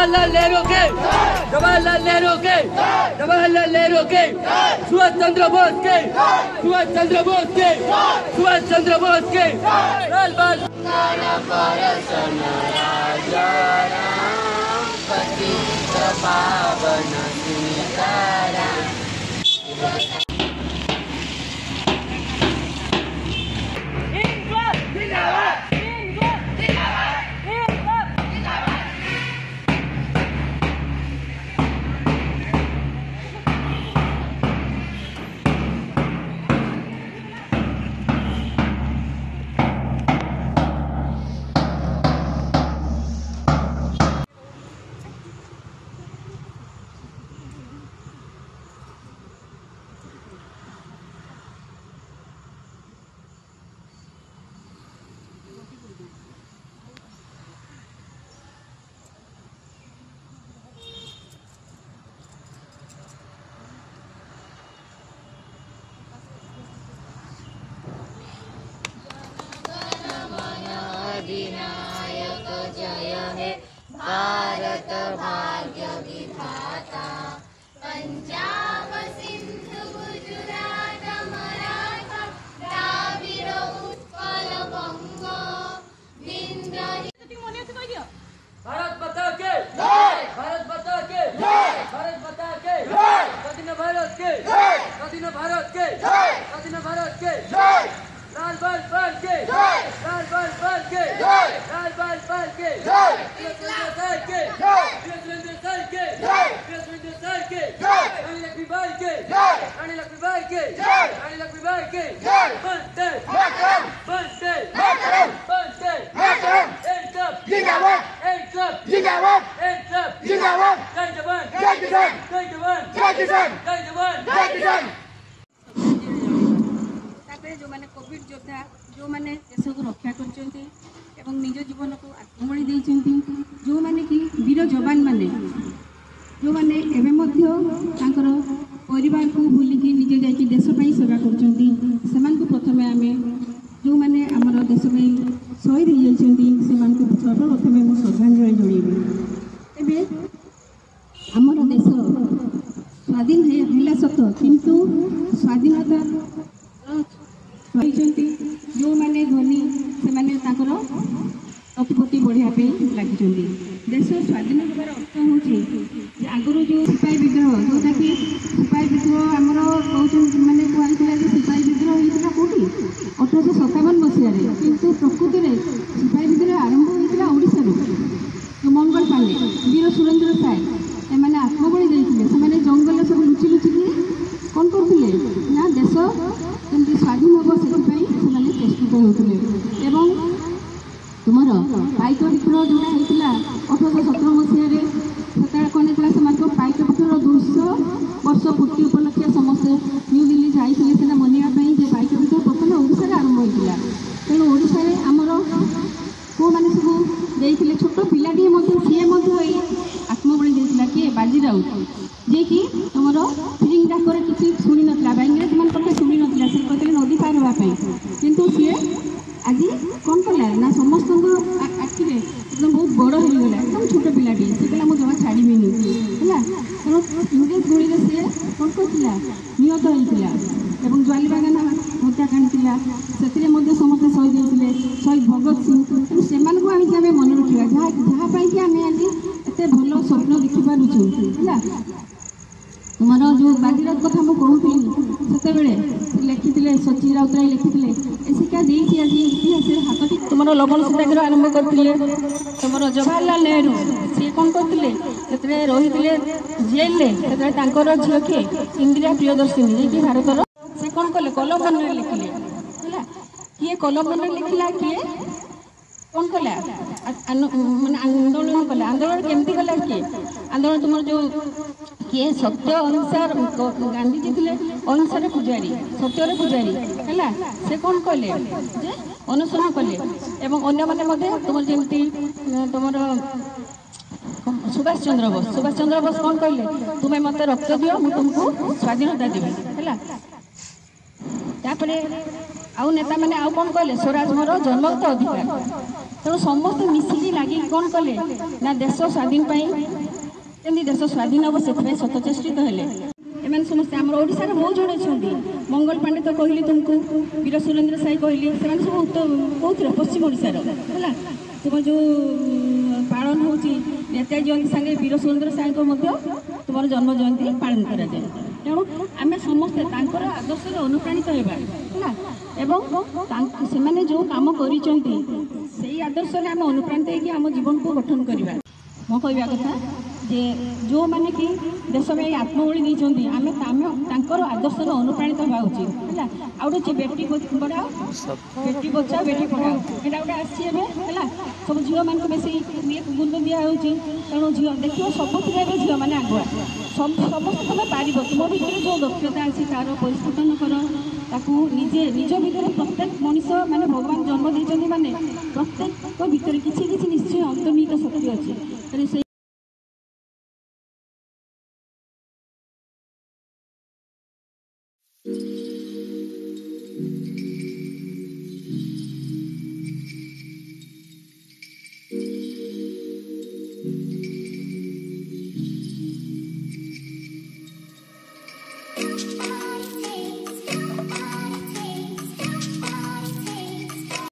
जवाहरलाल नेहरू के, जवाहरलाल नेहरू के, जवाहरलाल नेहरू के, सुभाष चंद्र बोस के, सुभाष चंद्र बोस के, सुभाष चंद्र बोस के, लाल बाल पावन विनायक जय हे भारत भाग्य विधाता। पंजाब सिंध गुजरात मराठा द्राविड़ उत्कल बंग विंध्य। भारत माता के जय, भारत माता के जय, भारत माता के जय, स्वाधीन भारत के जय, स्वाधीन भारत के जय, स्वाधीन भारत के जय, लाल बाल पाल के जय, लाल बाल पाल के जय, लाल बाल पाल के जय, सुरेंद्र सर के जय, सुरेंद्र सर के जय, सुरेंद्र सर के जय, रानी लक्ष्मीबाई के जय, रानी लक्ष्मीबाई के जय, रानी लक्ष्मीबाई के जय, बंदे बंदे बंदे एक कप जिंदाबाद, एक कप जिंदाबाद, एक कप जिंदाबाद, जय जवान जय किसान, जय जवान जय किसान, जय जवान जय किसान। जो माने कोविड योद्धा जो माने देश को रक्षा करचंती एवं निज जीवन को आत्मबलि देइचंती, जो माने कि वीर जवान माने जो माने एबे मध्य तांकर परिवार को भूली कि निजे जाई देश पई सेवा करचंती, समान को प्रथमे आमे जो माने हमर देश पई शहीद हो जाइचंती समान को सर्वप्रथमे मो श्रद्धांजलि जोड़ीबे। एबे हमर देश स्वाधीन हैला सत किंतु स्वाधीनता जो माने धनी से प्रतिपत्ति बढ़िया लगी। देश स्वाधीन होबार अर्थ हूँ आगुरी जो सिपाही विद्रोह जोटा कि सिपाही विद्रोह आमर कहते मैंने कहला सिपाही विद्रोह होता कौटी 1857 मसीह किंतु प्रकृति में सिपाही विद्रोह आरंभ होता ओडिशा जो मंगल पांडे वीर सुरेंद्र साय एम आत्मबलि देते से जंगल सब लुचि लुचिकी कौन करते ना देश जमी स्वाधीन हम से प्रस्तुत होते एवं तुम पाइक विद्रोह जोड़ा होता 1817 मसीह से कौन होता से पाइक विद्रोह 200 वर्ष पूर्ति उपलक्षे समस्ते न्यू दिल्ली जाइए सीना मनवाई पाइक विद्रोह प्रथम ओडिशा आरंभ होता तेणु ओडिशा आमर कौ मैंने सब देते छोट पिलाटी सी आत्मबलि देता किए बाजी राउत जे कि तुम फिलिंग डाकर किसी शुणी नाला इंग्रेज मान शुणी नाला से कहते नदी पार हाँपाई कितु सी आज कौन कला ना समस्त आखिरे एकदम बहुत बड़ होगा एकदम छोट पिलाटी से कहला मुझे जमा छाड़बी है तेणु इंग्रेज गुड़ी से कौन करता निहत होता और ज्वालीबागान हत्याकांड था से समस्त शहीद होते शहीद भगत सिंह तेणु से आम मन रखा जहाँपाई आम आज एत भल स्वप्न देखिपुँ है तुम जो बाजीराउत कथा मुझे से लिखी सचिन राउतराय लिखी शिक्षा देती आज इतिहास हाथ तुम लवण सत्याग्रह आरंभ करते तुम जवाहरलाल नेहरू सी कौन करते रही जेल झील किए इंदिरा प्रियदर्शिनी जी भारतर से कौन कले कलम लिखिले किए कलम लिखला किए कौन कला माने आंदोलन कला आंदोलन केमती कला किए आंदोलन तुम जो किए सत्य अहिंसार गांधीजी थे अहिंसार पूजारी सत्यर पूजारी है से कौन कले अनुसरण कले एवं अन्य मैंने तुम जमी तुम सुभाष चंद्र बोस कौन कहले तुम्हें मत रक्त दियो मुझे तुमको स्वाधीनता देवी है तापर आउ नेता मैंने आउ कौन कहले स्वराज मोर जन्मगत अधिकार ତେଣୁ ସମସ୍ତେ ମିଶିକି ଲାଗି କ'ଣ କଲେ ନା ଦେଶ ସ୍ୱାଧୀନ ପାଇଁ କେମିତି ଦେଶ ସ୍ୱାଧୀନ ହେବ ସେଥିପାଇଁ ସତଚେଷ୍ଟିତ ହେଲେ। ଏମାନେ ସମସ୍ତେ ଆମର ଓଡ଼ିଶାରେ ବହୁତ ଜଣ ଅଛନ୍ତି। ମଙ୍ଗଳ ପାଣ୍ଡେ ତ କହିଲି ତୁମକୁ, ବୀର ସୁରେନ୍ଦ୍ର ସାଏ କହିଲି, ସେମାନେ ସବୁ କେଉଁଥିରେ ପଶ୍ଚିମ ଓଡ଼ିଶାର ହେଲା। ତୁମ ଯେଉଁ ପାଳନ ହେଉଛି ନେତାଜୀ ଜୟନ୍ତୀ ସାଙ୍ଗେ ବୀର ସୁରେନ୍ଦ୍ର ସାଏଙ୍କ ମଧ୍ୟ ତୁମର ଜନ୍ମ ଜୟନ୍ତୀ ପାଳନ କରାଯାଏ। ତେଣୁ ଆମେ ସମସ୍ତେ ତାଙ୍କର ଆଦର୍ଶରେ ଅନୁପ୍ରାଣିତ ହେବା ହେଲା ଏବଂ ସେମାନେ ଯେଉଁ କାମ କରିଛନ୍ତି ସେଇ ଆଦର୍ଶରେ ଆମେ ଅନୁପ୍ରାଣିତ ହେଇକି ଆମ ଜୀବନକୁ ଗଠନ କରିବା। ମୋ କହିବା କଥା ଯେ ଯେଉଁମାନେ କି ଦେଶ ପାଇଁ ଆତ୍ମବଳି ଦେଇଛନ୍ତି ଆମେ ତାଙ୍କର ଆଦର୍ଶରେ ଅନୁପ୍ରାଣିତ ହେବା ଉଚିତ ହେଲା। ଆଉ ଗୋଟେ ବେଟି ବଢ଼ାଅ ବେଟି ବଚାଅ ବେଟି ପଢ଼ାଅ, ଏଇଟା ଗୋଟେ ଆସିଛି ଏବେ ହେଲା। ସବୁ ଝିଅମାନଙ୍କୁ ବେଶୀ ଗୁରୁତ୍ୱ ଦିଆହେଉଛି। ତେଣୁ ଝିଅ ଦେଖିବ ସବୁଥିରେ ଏବେ ଝିଅମାନେ ଆଗୁଆ। ସମସ୍ତେ ତୁମେ ପାରିବ, ତୁମ ଭିତରେ ଯେଉଁ ଦକ୍ଷତା ଅଛି ତାର ପରିସ୍ଫୁଟନ କର, ତାକୁ ନିଜେ ନିଜ ଭିତରେ ପ୍ରତ୍ୟେକ ମଣିଷ ମାନେ ଭଗବାନ ଜନ୍ମ ଦେଇଛନ୍ତି ମାନେ ପ୍ରତ୍ୟେକ ଭିତରେ କିଛି କିଛି ନିଶ୍ଚୟ ଅନ୍ତର୍ନିହିତ ଶକ୍ତି ଅଛି। ତେଣୁ ସେ